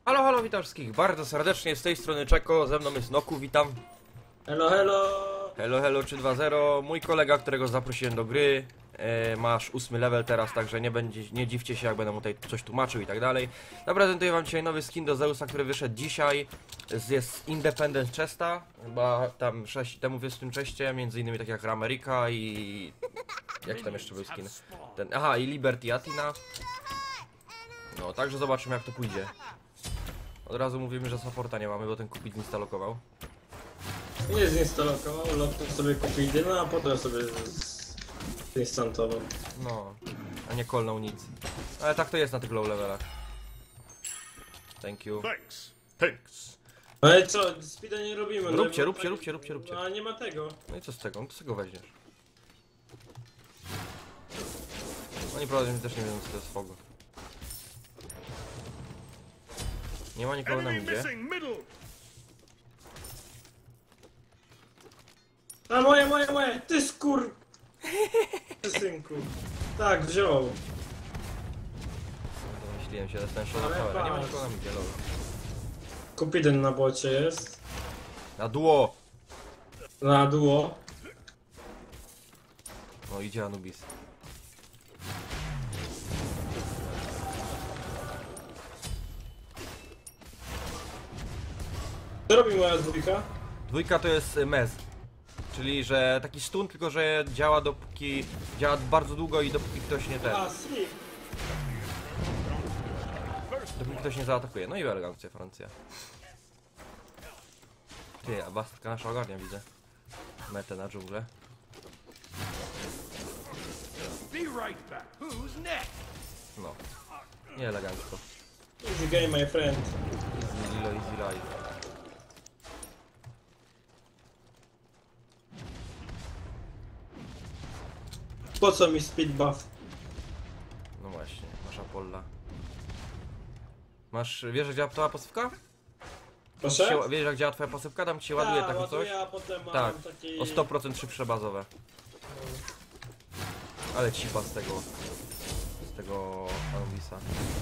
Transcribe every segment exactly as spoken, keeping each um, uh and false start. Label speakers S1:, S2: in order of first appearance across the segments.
S1: Halo, halo, witam wszystkich bardzo serdecznie, z tej strony Czeko, ze mną jest Noku, witam.
S2: Hello, hello!
S1: Hello, hello, trzy dwa zero, mój kolega, którego zaprosiłem do gry, e, masz ósmy level teraz, także nie będzie, nie dziwcie się, jak będę mu tutaj coś tłumaczył i tak dalej. Zaprezentuję wam dzisiaj nowy skin do Zeusa, który wyszedł dzisiaj, z, jest z Independence Chesta, chyba tam sześć temu w tym czeście, między innymi tak jak Ramerika i... jaki tam jeszcze był skin? Ten, aha, i Liberty Atina. No, także zobaczymy, jak to pójdzie. Od razu mówimy, że supporta nie mamy, bo ten Kupid instalował.
S2: Nie zinstalował, lotnął sobie Kupidyna, a potem sobie zinstantował.
S1: No, a nie kolnął nic. Ale tak to jest na tych low levelach. Thank you.
S3: Thanks. Thanks.
S2: Ale co, speeda nie robimy.
S1: Róbcie,
S2: no,
S1: róbcie,
S2: tak-
S1: róbcie, róbcie, róbcie.
S2: A nie ma tego.
S1: No i co z tego? No to z tego weźmiesz. Oni prawdopodobnie też nie wiedzą, co to jest fogo. Nie ma nikogo na
S3: Enemy
S1: midzie.
S3: missing middle.
S2: A moje, moje, moje! Ty skur... Ty synku. Tak, wziął.
S1: Domyśliłem się, dostałem shot
S2: Ale
S1: power. Nie ma
S2: patrz.
S1: nikogo na midzie, dobra.
S2: Kupidyn na bocie jest.
S1: Na duo!
S2: Na duo.
S1: No idzie Anubis.
S2: Co robi moja dwójka?
S1: Dwójka to jest y, mez. Czyli, że taki stun, tylko że działa dopóki... działa bardzo długo i dopóki ktoś nie ten...
S2: A, sleep.
S1: dopóki ktoś nie zaatakuje. No i elegancko, Francja. Ty, a Bastka nasza ogarnia, widzę. Metę na dżunglę.
S3: Be right back. Who's next?
S1: No. Nie elegancko.
S2: Easy game, my friend.
S1: Easy Lilo, easy life.
S2: Po co mi speed buff?
S1: No właśnie, masz Apolla. Masz, wiesz jak działa twoja pasywka?
S2: Proszę?
S1: Się, wiesz jak działa twoja pasywka? Tam ci się ładuje
S2: Tak,
S1: takie coś?
S2: ładuję, a potem mam
S1: Tak,
S2: taki...
S1: o sto procent szybsze bazowe. Ale cipa z tego... z tego Anubisa.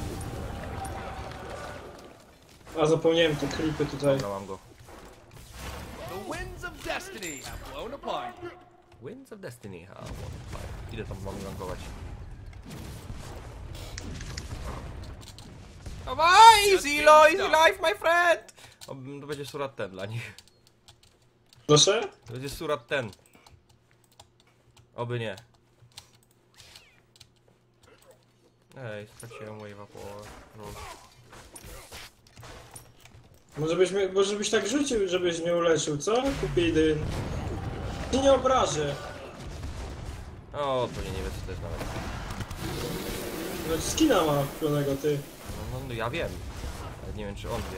S2: A zapomniałem te klipy tutaj.
S1: Dobra, mam go.
S4: The winds of destiny have blown apart.
S1: Winds of Destiny, ha, ile tam mamy gankować? Dawaj, Zilo, easy life, my friend! O, to będzie surat ten dla nich.
S2: Proszę?
S1: To będzie surat ten. Oby nie. Ej, straciłem wave'a po... No.
S2: Może byś, mnie- może byś tak rzucił, żebyś mnie uleczył, co? Kupidyn. Ci nie obrażę.
S1: O, pewnie nie wiem co to jest nawet.
S2: No skina ma pełnego, ty.
S1: No, no, no ja wiem. Ale nie wiem czy on wie.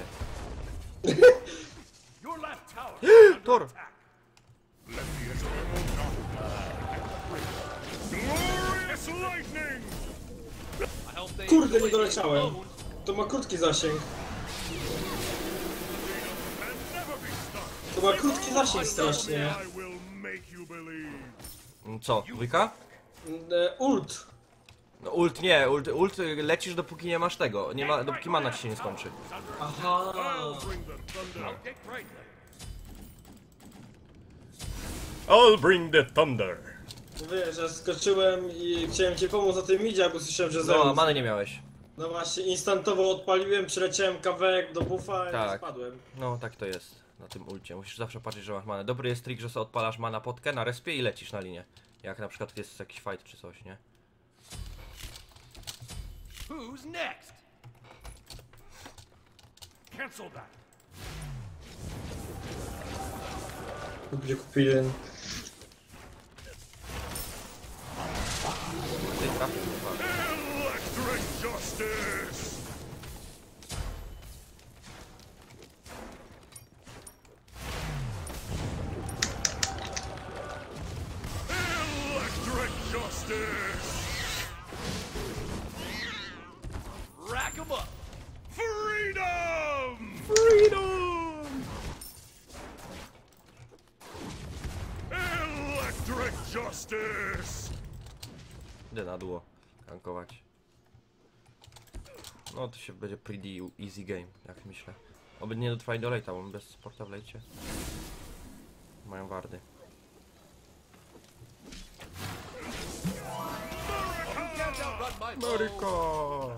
S3: Your left tower. is under
S1: Tor!
S3: attack. Glorious lightning.
S4: I hope they
S2: Kurde, nie
S4: enjoy
S2: doleciałem.
S4: the alone.
S2: To ma krótki zasięg.
S3: And never be stuck.
S2: To ma krótki zasięg strasznie.
S3: I will make you believe.
S1: Mm, Co, dwójka?
S2: E, ult.
S1: No ult nie, ult, ult lecisz dopóki nie masz tego, nie ma, dopóki mana ci się nie skończy.
S2: Aha.
S3: I'll bring the thunder.
S4: Get right there.
S3: I'll bring the thunder.
S2: Wiesz, że skoczyłem i chciałem ci pomóc na tym midzie, bo słyszałem, że
S1: No,
S2: Zeus.
S1: a many nie miałeś.
S2: No właśnie, instantowo odpaliłem, przyleciałem kawałek do buffa
S1: Tak.
S2: i spadłem.
S1: No, tak to jest na tym ulcie. Musisz zawsze patrzeć, że masz manę. Dobry jest trik, że sobie odpalasz mana potkę na respie i lecisz na linię. Jak na przykład jest jakiś fight czy coś, nie?
S4: Who's next?
S3: Cancel that.
S2: Gdzie kupiłem?
S1: Ty trafisz, chyba.
S3: Electric justice. Electric justice.
S4: Rack 'em up.
S3: Freedom.
S1: Freedom!
S3: Electric justice.
S1: Idę na duo tankować. No to się będzie pretty easy game, jak myślę. Oby nie dotrwali do late'a, bo my bez sporta w lejcie. Mają wardy.
S4: Can't outrun my foe.
S1: Maryko!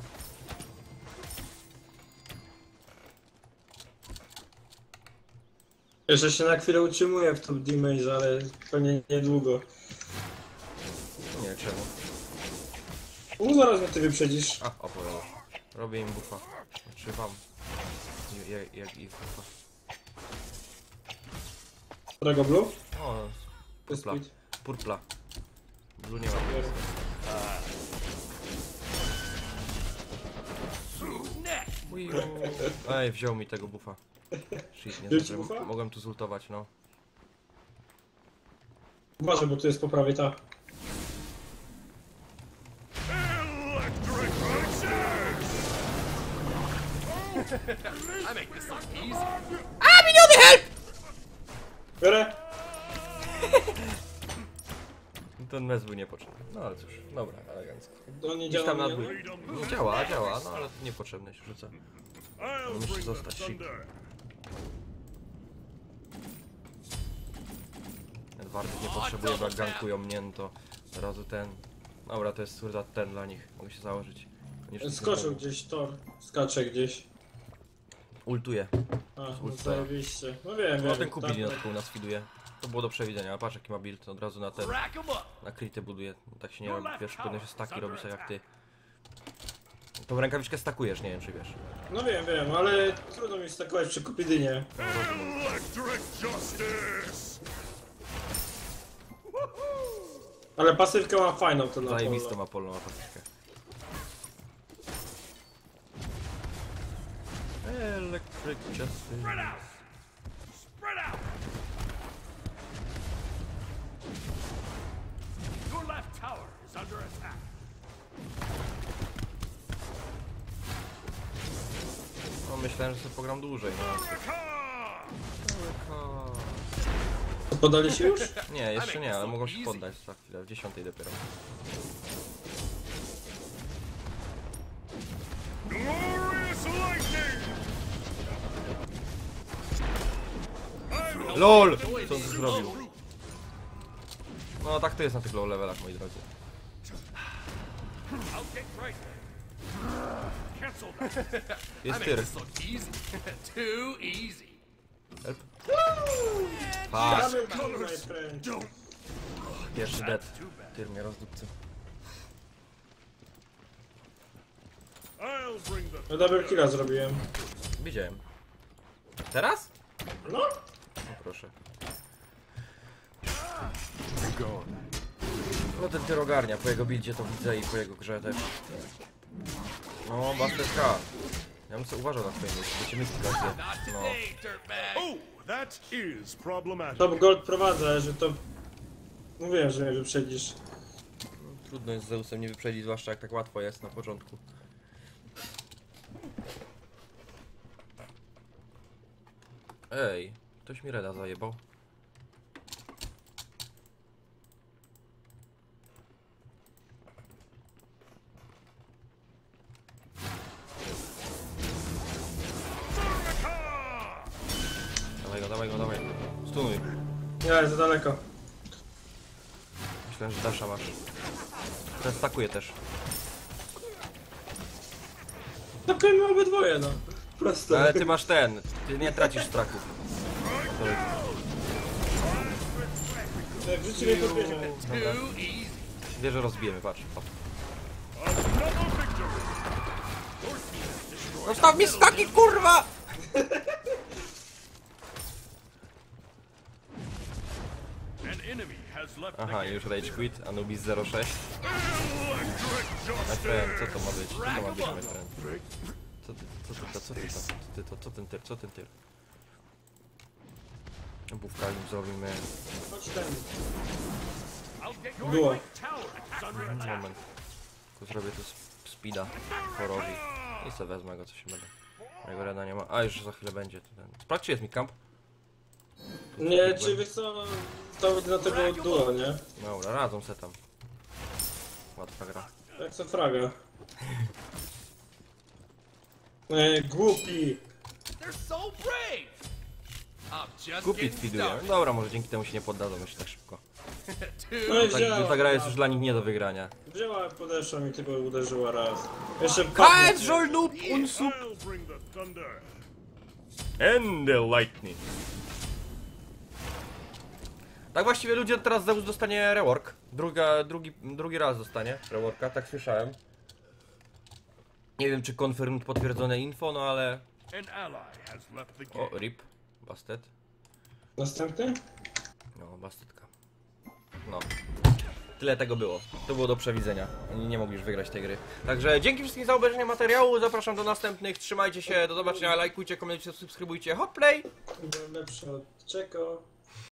S2: Jeszcze się na chwilę utrzymuję w top damage, ale pewnie niedługo.
S1: Nie, czemu?
S2: No zaraz mnie ty wyprzedzisz.
S1: A, opowiadasz. Robię im buffa. Znaczy wam. I- Jak, jak ich buffa.
S2: Którego blue?
S1: O,
S2: Jest
S1: purpla.
S2: speed.
S1: Purpla. Blue nie ma.
S4: Neck.
S1: Uiu. Ej, wziął mi tego buffa. Shit, nie
S2: Wziął ci
S1: zdążyłem.
S2: buffa?
S1: Mogłem tu zultować, no.
S2: Uważaj, bo tu jest po prawej ta.
S3: Electric fixes!
S4: I make this look easy.
S2: Biorę!
S1: Ten mes był niepotrzebny. No ale cóż, dobra, elegancko.
S2: To nie
S1: Gdzieś
S2: działa.
S1: tam na
S2: nie?
S1: dwój. No, działa, działa, no ale niepotrzebne się rzuca.
S3: I'll
S1: Musi
S3: bring the
S1: zostać shit.
S3: thunder.
S1: Edward nie potrzebuje, bo jak gankują mnie, no to od razu ten. Dobra, to jest kurde ten dla nich. Mogę się założyć. Nie wszyscy
S2: Skoczył
S1: znowu.
S2: gdzieś Thor. Skacze gdzieś.
S1: Ultuje.
S2: A, no
S1: Ultra.
S2: zajebiście. No wiem,
S1: No
S2: wiem.
S1: ten Kubin
S2: tak,
S1: na tyłu nas fiduje. To było do przewidzenia, a patrz jaki ma build, od razu na ten,
S4: Rack 'em up.
S1: na kryty buduje. Tak się nie robi, wiesz, powinno się staki robić tak jak ty. Tą rękawiczkę stakujesz, nie wiem czy wiesz.
S2: No wiem, wiem, ale trudno mi stakować przy Kupidynie.
S3: Electric justice!
S2: Ale pasywkę mam fajną to na
S1: Zajebistą
S2: polo.
S1: ma polo na patyczkę. Electric Justice.
S3: Spread out! Spread out!
S4: Your left tower is under attack.
S1: No myślałem, że sobie pogram dłużej, no.
S2: Podali się już?
S1: Nie, jeszcze nie, ale mogą się poddać za chwilę, w dziesiątej dopiero.
S3: Glorious lightning!
S1: LOL! Co on tu zrobił? No tak to jest na tych low levelach, moi drodzy.
S4: I'll get right there.
S3: Cancel that!
S4: I
S1: Jest
S4: make
S1: tyr.
S4: this look easy. Too easy.
S1: Help. Fuck.
S2: Double kill, my friend.
S1: Pierwszy dead. Tyr mnie rozdupcy.
S3: I'll bring the
S2: No double killa zrobiłem.
S1: Widziałem. Teraz?
S2: No?
S1: No proszę. No ten tyr ogarnia, po jego buildzie to widzę i po jego grze też. No, Buster K. Ja bym sobie uważał na swoim miejscu, będziecie mieć sytuację.
S4: Not
S1: No.
S4: today, dirtbag.
S3: Oh, that is problematic.
S2: Top Gold prowadzę, że to... Mówiłem, że mnie wyprzedzisz.
S1: Trudno jest z Zeusem nie wyprzedzić, zwłaszcza jak tak łatwo jest na początku. Ej, ktoś mi reda zajebał. Dawaj go, dawaj go, dawaj. Stunuj.
S2: Nie, za daleko.
S1: Myślałem, że Dasha masz. Ten stakuje też.
S2: Takujemy obydwoje, no. Proste.
S1: No, ale ty masz ten, ty nie tracisz straków. Sorry.
S2: Jak w życiu nie podbierzemy.
S1: Dobra.
S4: Too easy.
S1: Wieżę rozbijemy, patrz. O. Zostaw mi staki, kurwa!
S3: An enemy has left
S1: Aha, już rage quit, Anubis zero sześć.
S3: electric
S1: My friend, co
S3: justice!
S1: to ma być? Co to ma być, my friend? Co ty, co ty, to, co ty, to, co ty, to, co ten tyr, co ten tyr? Bówka im zrobimy.
S2: Chodź ten.
S4: I'll get your
S2: Było.
S4: right tower is under attack.
S1: Moment. Tylko zrobię tu sp- speeda Thorowi. I sobie wezmę go, co się będę. Mojego reda nie ma. A, już za chwilę będzie. To ten. Sprawdź, czy jest mi camp.
S2: Nie, czy wiesz co... To będzie na tego duo, nie?
S1: Dobra, radzą se tam. Łatwa gra.
S2: Jak co fraga. E, głupi.
S4: They're so brave. I'm just
S1: Kupić
S4: getting
S1: fiduję.
S4: started.
S1: Dobra, może dzięki temu się nie poddadzą jeszcze tak szybko.
S2: No i
S1: Tak,
S2: wzięła.
S1: ta gra jest już dla nich nie do wygrania.
S2: Wzięła, podeszła mi tylko uderzyła raz. Jeszcze
S1: Kać, żolnub, unsub
S3: I'll bring the thunder.
S1: and the lightning. Tak właściwie ludzie teraz Zeus dostanie rework. Druga, drugi, drugi raz dostanie reworka, tak słyszałem. Nie wiem czy confirmed potwierdzone info, no ale...
S3: An ally has left the game.
S1: O, rip. Bastet.
S2: Następny?
S1: No, bastetka. No. Tyle tego było. To było do przewidzenia. Oni nie mogli już wygrać tej gry. Także dzięki wszystkim za obejrzenie materiału. Zapraszam do następnych. Trzymajcie się. Do zobaczenia. Lajkujcie, komentujcie, subskrybujcie. Hoplay!
S2: Byłem lepszy od Czeko.